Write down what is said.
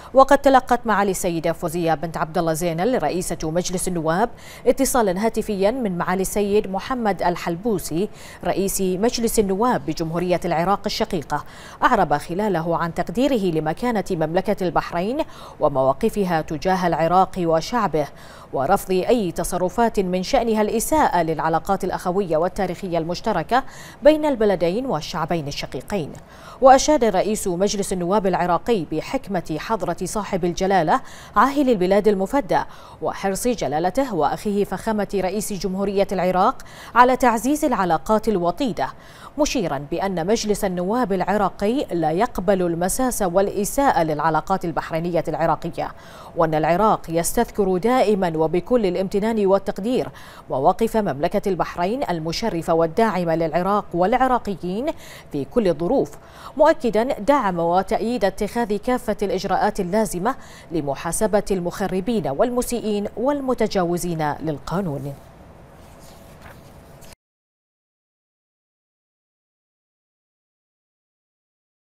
وقد تلقت معالي السيدة فوزية بنت عبد الله زينل رئيسة مجلس النواب اتصالا هاتفيا من معالي السيد محمد الحلبوسي رئيس مجلس النواب بجمهورية العراق الشقيقة، أعرب خلاله عن تقديره لمكانة مملكة البحرين ومواقفها تجاه العراق وشعبه، ورفض أي تصرفات من شأنها الإساءة للعلاقات الأخوية والتاريخية المشتركة بين البلدين والشعبين الشقيقين. وأشاد رئيس مجلس النواب العراقي بحكمة حضرة صاحب الجلالة عاهل البلاد المفدى وحرص جلالته وأخيه فخامة رئيس جمهورية العراق على تعزيز العلاقات الوطيدة، مشيرا بأن مجلس النواب العراقي لا يقبل المساس والإساءة للعلاقات البحرينية العراقية، وأن العراق يستذكر دائما وبكل الامتنان والتقدير مواقف مملكة البحرين المشرفة والداعمة للعراق والعراقيين في كل الظروف، مؤكدا دعم وتأييد اتخاذ كافة الإجراءات اللازمة لمحاسبة المخربين والمسيئين والمتجاوزين للقانون.